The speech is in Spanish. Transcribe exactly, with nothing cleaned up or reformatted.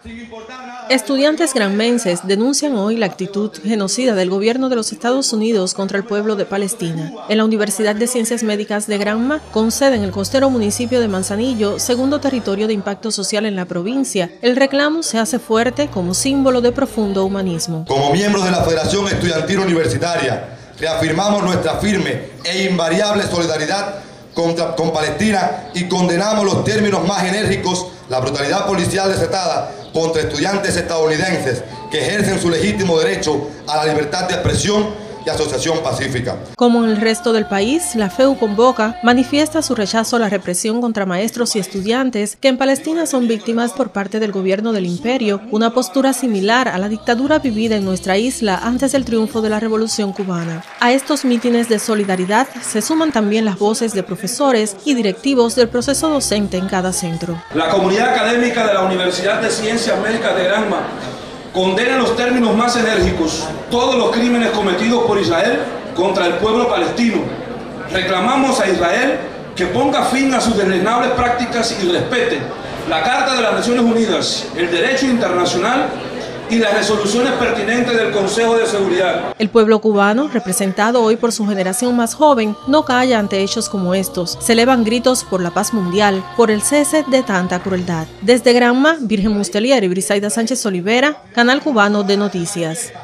Estudiantes granmenses denuncian hoy la actitud genocida del gobierno de los Estados Unidos contra el pueblo de Palestina. En la Universidad de Ciencias Médicas de Granma, con sede en el costero municipio de Manzanillo, segundo territorio de impacto social en la provincia, el reclamo se hace fuerte como símbolo de profundo humanismo. Como miembros de la Federación Estudiantil Universitaria, reafirmamos nuestra firme e invariable solidaridad contra, con Palestina y condenamos los términos más enérgicos la brutalidad policial desatada contra estudiantes estadounidenses que ejercen su legítimo derecho a la libertad de expresión y asociación pacífica. Como en el resto del país, la F E U Convoca manifiesta su rechazo a la represión contra maestros y estudiantes que en Palestina son víctimas por parte del gobierno del imperio, una postura similar a la dictadura vivida en nuestra isla antes del triunfo de la Revolución Cubana. A estos mítines de solidaridad se suman también las voces de profesores y directivos del proceso docente en cada centro. La comunidad académica de la Universidad de Ciencias Médicas de Granma condena en los términos más enérgicos todos los crímenes cometidos por Israel contra el pueblo palestino. Reclamamos a Israel que ponga fin a sus deslenables prácticas y respete la Carta de las Naciones Unidas, el derecho internacional y las resoluciones pertinentes del Consejo de Seguridad. El pueblo cubano, representado hoy por su generación más joven, no calla ante hechos como estos. Se elevan gritos por la paz mundial, por el cese de tanta crueldad. Desde Granma, Virgen Mustelier y Brisaida Sánchez Olivera, Canal Cubano de Noticias.